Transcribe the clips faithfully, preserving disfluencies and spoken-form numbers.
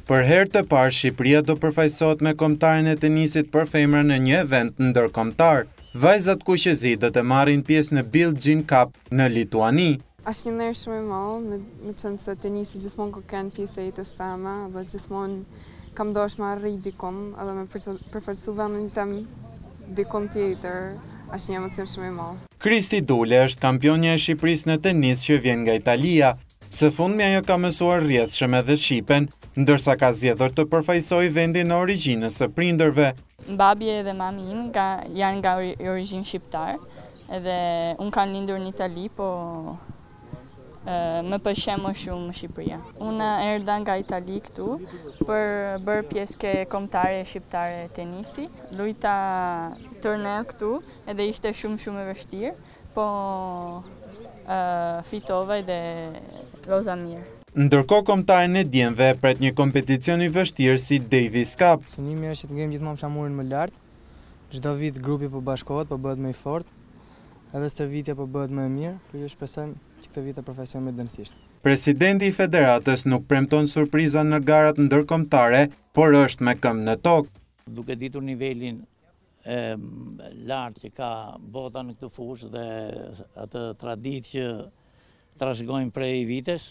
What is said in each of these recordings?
Për herë të parë, Shqipëria do përfaqësohet me kombëtaren e tenisit për femra në një event ndërkombëtar. Vajzat kuqezi do të marrin pjesë në Billie Jean Cup në Lituani. Është një ndër shumë i madh, me, me qenë se tenisi gjithmonë ka qenë pjesë e jetës time dhe gjithmonë kam dashur me arrit dikom edhe me përfaqësu vendin tim dikon tjetër. Është një emocion shumë i madh. Kristi Dule është kampionja e Shqipërisë në tenis që vjen nga Italia. Së fundmi ajo ka mësuar rrjedhshëm edhe shqipen, ndërsa ka zgjedhur të përfaqësojë vendin e origjinës së prindërve. Babi dhe mami im nga, janë nga origjinë shqiptar, edhe unë kam lindur në Itali, po e, më pëlqen më shumë Shqipëria. Unë erdha nga Itali këtu për bërë pjesë ke kombëtare shqiptare tenisi. Luajta turneu këtu edhe ishte shumë shumë e vështirë, po e, fitova dhe loza mirë. Ndërkohë kombëtarën e djemve e pret një kompeticion i vështirë si Davis Cup. Synimi është që të ngejmë gjithmonë flamurin më lart. Çdo vit grupi po bashkohet, po bëhet më i fortë. Edhe stërvitja po bëhet më e mirë, por ju shpresojmë që këtë vit të përfaqësojmë më dëmësisht. Presidenti i Federatës nuk premton surpriza në garat ndërkombëtare, por është me këmbë në tokë. Duke ditur nivelin e lartë që ka bota në këtë fushë dhe atë traditë që trashëgojmë prej vitesh,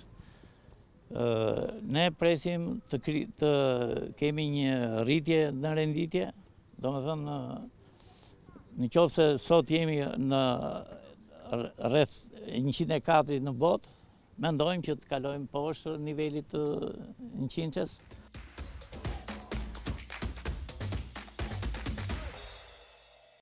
ne presim të, të kemi një rritje në renditje, do më thënë në qoftë se sot jemi në rreth njëqind e katër në botë, mendojmë që të kalojmë poshtë nivelit të njëqind.